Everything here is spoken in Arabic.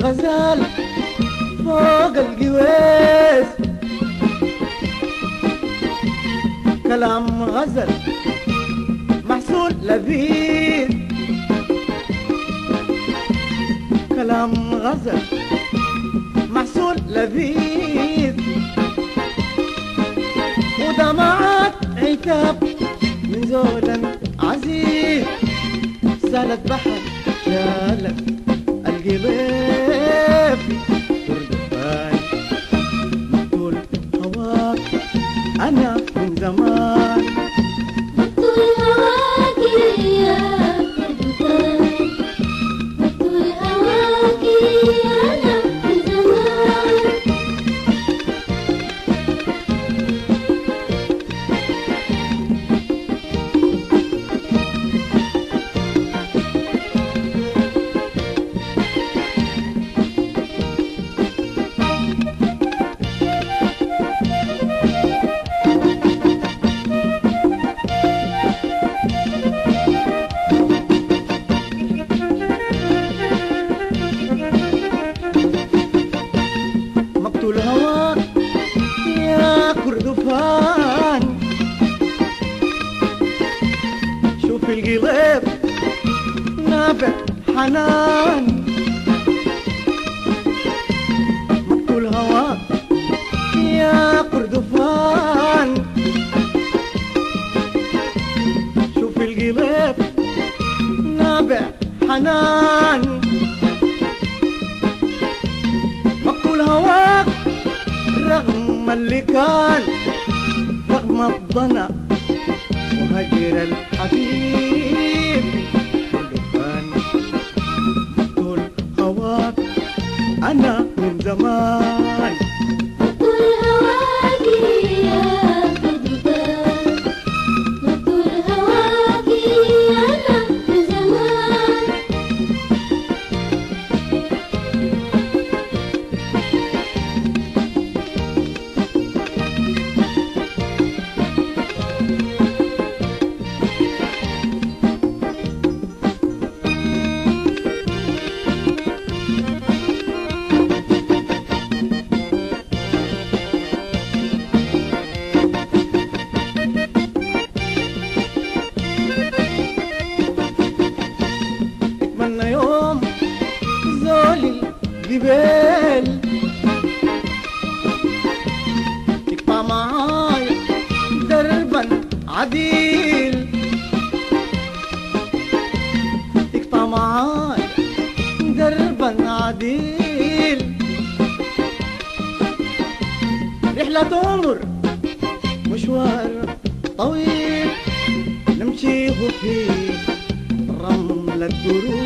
الغزال فوق القويس، كلام غزل محسون لذيذ، كلام غزل محسون لذيذ، ودمعات عتاب من زول عزيز، سالت بحر شالت القلب كردفان، مقتول هواك أنا من زمان، مقتول هواك يا كردفان، مقتول هواك أنا من زمان. مقتول هواك يا كردفان، شوف القلب نابع حنان، مقتول هواك يا كردفان، شوف القلب نابع حنان، مقتول هواك رغم اللي كان، رغم الضنا وهجر الحبيب، كردفان مقتول هواك أنا من زمان، مقتول هواك يا كردفان، مقتول هواك أنا من زمان. اتمنى يوم زولي الجبال تقطع معايا دربا عديل، تقطع معايا دربا عديل، رحلة عمر مشوار طويل نمشيه في رمل الدروب،